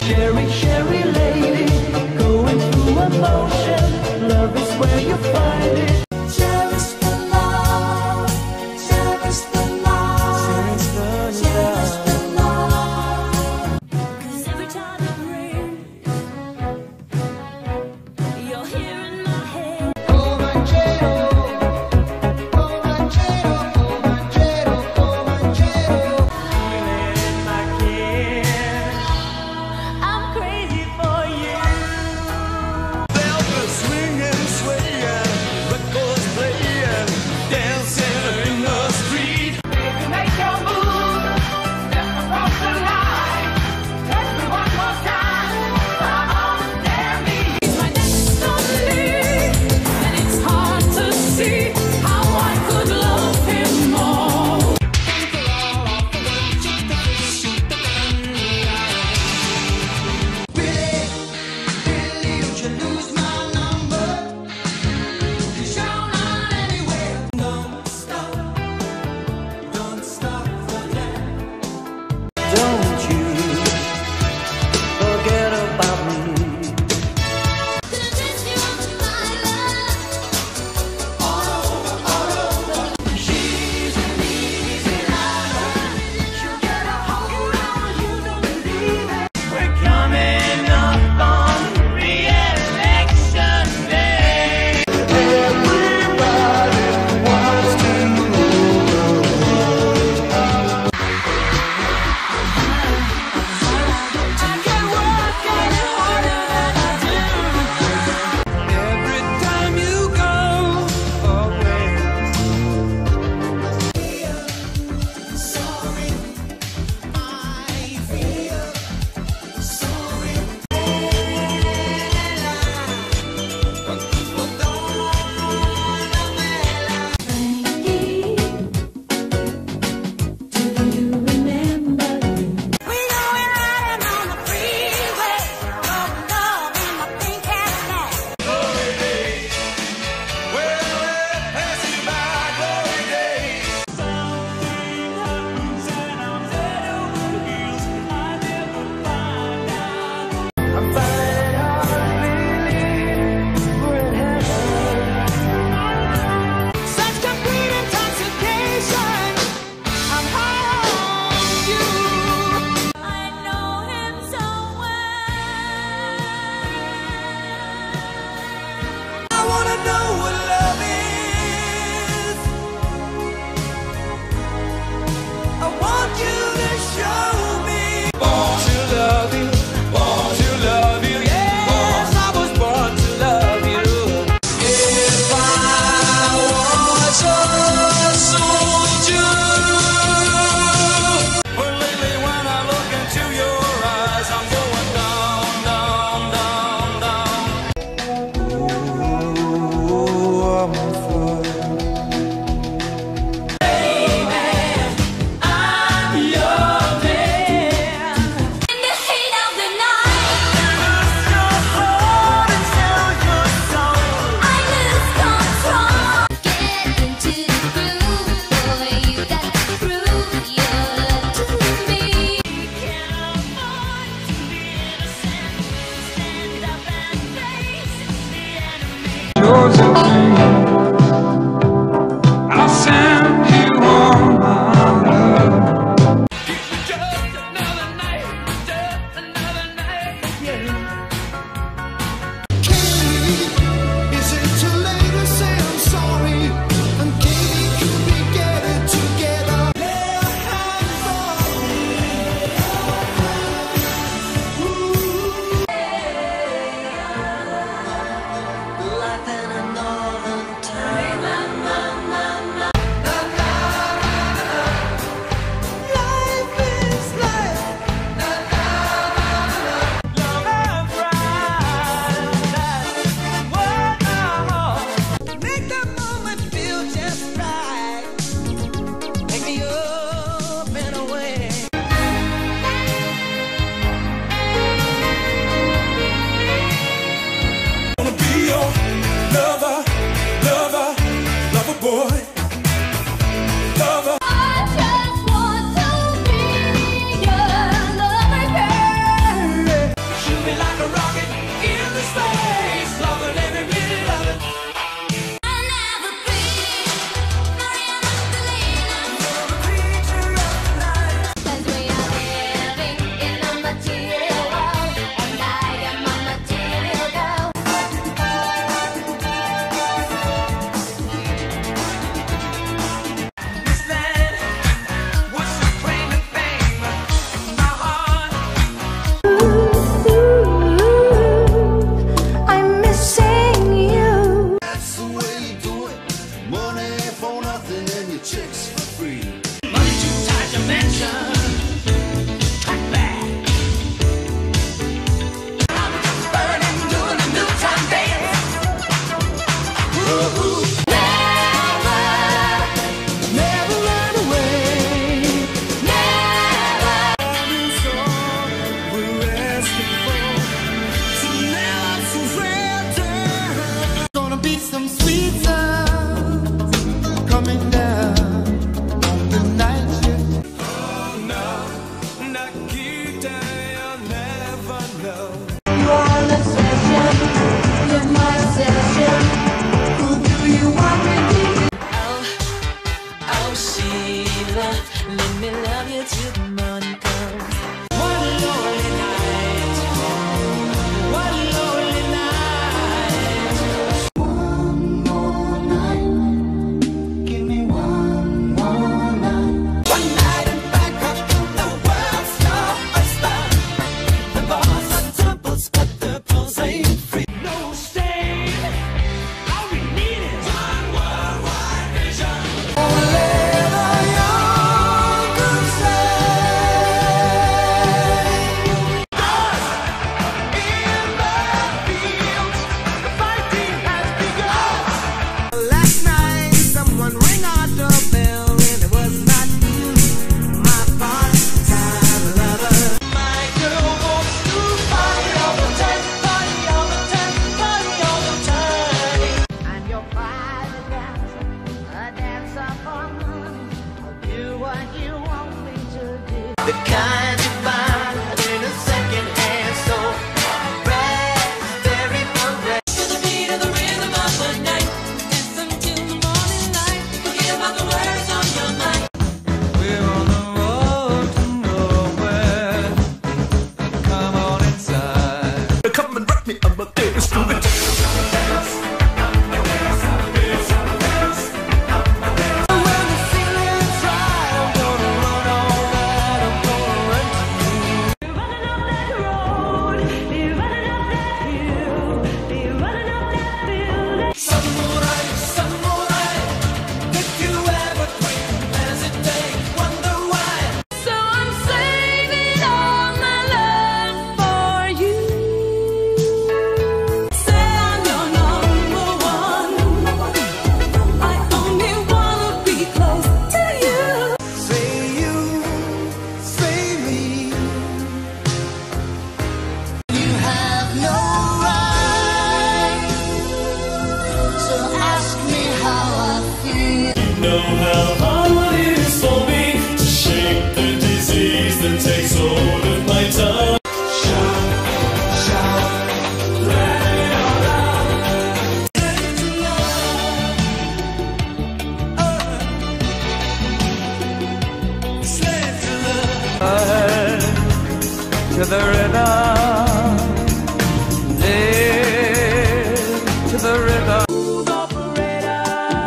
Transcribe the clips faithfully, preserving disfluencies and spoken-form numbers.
Cherry, cherry lady, going through emotion. Love is where you find it. Cherish the love, cherish the love, cherish the love. 'Cause every time it rains, you're here in my head. Oh Manchero, oh Manchero, oh Manchero, oh Manchero. Feeling my kiss. I'm crazy. to the rhythm, live to the rhythm. Smooth operator,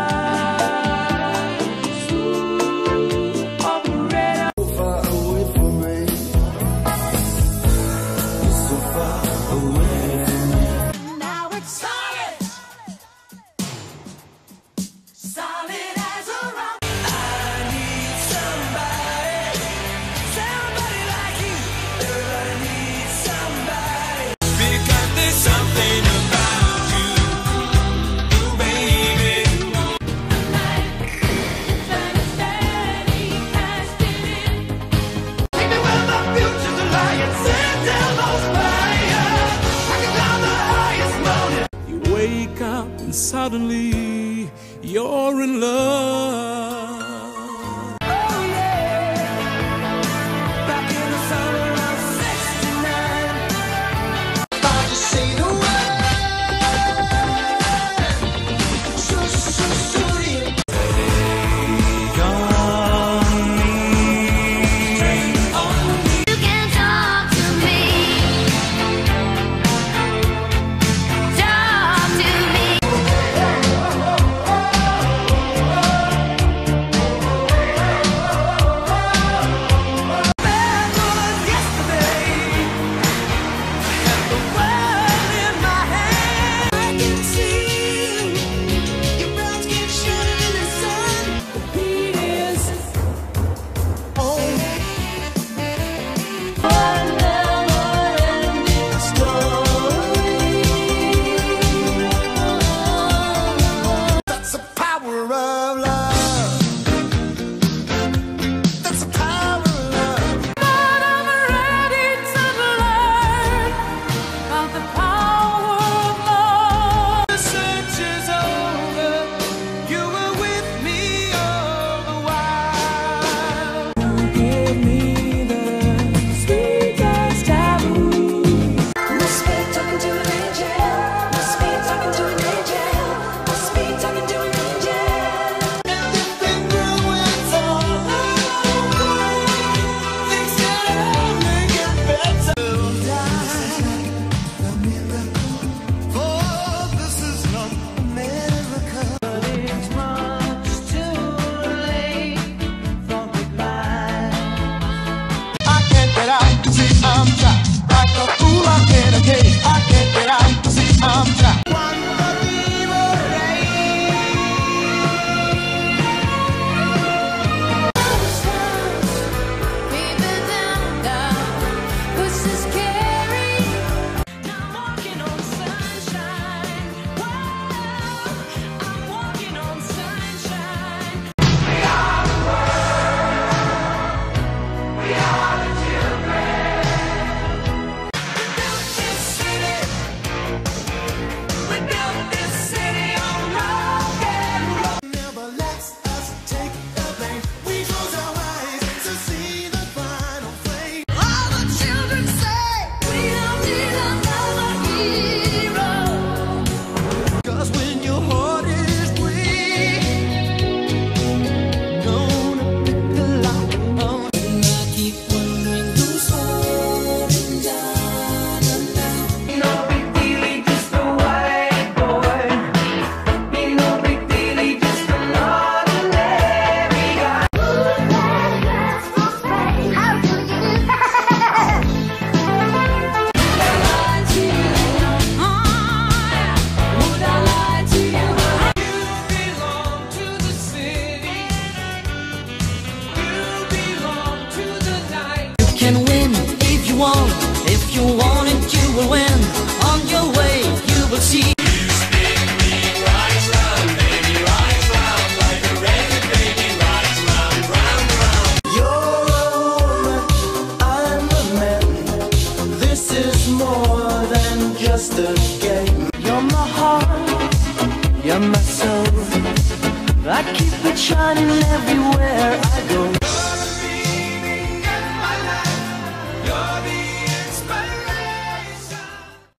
smooth operator. So far away from me, so far away from me. Now it's solid, solid as a rock. I need somebody, somebody like you. Everybody needs somebody, because there's something about you, you baby. Baby, well, the future's a lion, send down those fire. I can climb the highest mountain. You wake up and suddenly you're in love. Oh yeah, back in the summer of sixty-nine. I just say the word. So, so, so, yeah. Take on me. Take on me. You can talk to me. Talk to me. Bad was yesterday, and the world in my hand. I can see you, your brown skin shining in the sun. The beat is on. A never-ending story. That's the power of love. That's the power of love. But I'm ready to learn of the power of love. The search is over. You were with me all the while. Give me the sweetest taboo. Must be talking to an angel. Must be talking to an angel. Must be talking to an angel. Everything growing taller. Things that only get better. For this is not America. But it's much too late for goodbye. I can't get out, see I'm trapped. Like a fool, I can't okay. I can't get out, see I'm trapped. Quando ti vorrei. Keep it down, down. Push is scary. Now I'm walking on sunshine. Whoa, I'm walking on sunshine. We are the world. We are the children. We built this city. We built this city on rock and roll. Never lets us take the blame. We close our eyes to see the final flame. All the children say we don't need another hero. Cause when your heart is weak, gonna pick the lock on. I keep wondering who's holding down the night. No big deal, he just a white boy. Ain't no big deal, he just an ordinary guy. How do you do that? Lie to you, would I lie to you? You belong to the city. You belong to the night. You can win if you want. If you want it, you will win. On your way, you will see. You're a woman, I'm a man. This is more than just a game. You're my heart, you're my soul. I keep it shining everywhere I go.